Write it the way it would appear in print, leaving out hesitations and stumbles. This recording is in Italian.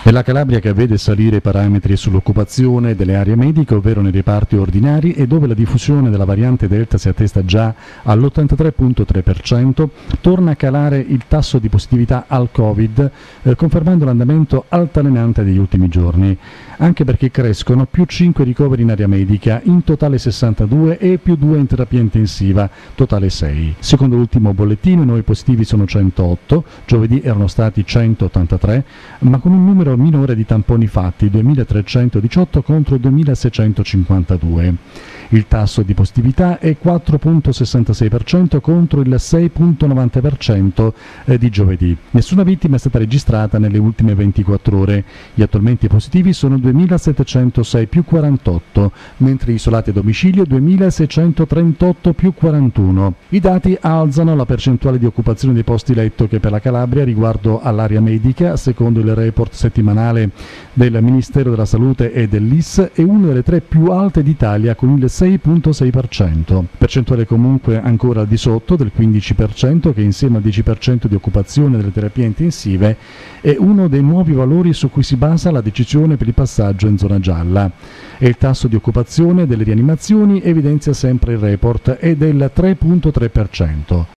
È la Calabria che vede salire i parametri sull'occupazione delle aree mediche, ovvero nei reparti ordinari, e dove la diffusione della variante Delta si attesta già all'83,3%, torna a calare il tasso di positività al Covid, confermando l'andamento altalenante degli ultimi giorni, anche perché crescono più 5 ricoveri in area medica, in totale 62, e più 2 in terapia intensiva, totale 6. Secondo l'ultimo bollettino i nuovi positivi sono 108, giovedì erano stati 183, ma con un numero minore di tamponi fatti, 2.318 contro 2.652. Il tasso di positività è 4,66% contro il 6,90% di giovedì. Nessuna vittima è stata registrata nelle ultime 24 ore. Gli attualmente positivi sono 2.706 più 48, mentre isolati a domicilio 2.638 più 41. I dati alzano la percentuale di occupazione dei posti letto che per la Calabria riguardo all'area medica, secondo il report settimanale del Ministero della Salute e dell'IS, è una delle 3 più alte d'Italia con il 6,6%. Percentuale comunque ancora al di sotto del 15%, che insieme al 10% di occupazione delle terapie intensive è uno dei nuovi valori su cui si basa la decisione per il passaggio in zona gialla. E il tasso di occupazione delle rianimazioni evidenzia sempre il report, è del 3,3%.